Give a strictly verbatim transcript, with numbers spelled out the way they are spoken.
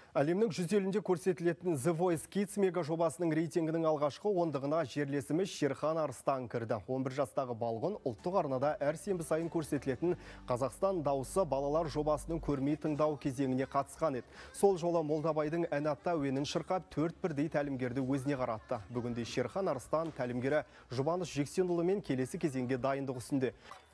Әлемнің жүз елінде көрсетілетін The Voice Kids мега жобасының рейтингінің алғашқы ондығына жерлесіміз Шерхан Арыстан кірді. он бір жастағы балғын ұлттық арнада әр сенбі сайын көрсетілетін Қазақстан дауысы балалар жобасының көрмей тыңдау кезеңіне қатысқан еді. Сол жолы Молдабайдың ән атты әуенін шырқап төрт бірдей тәлімгерді өзіне қаратты. Бүгінде Шерхан Арыстан тәлімгері Жұбаныш Жексенұлымен келесі кезеңге дайындық үстінде.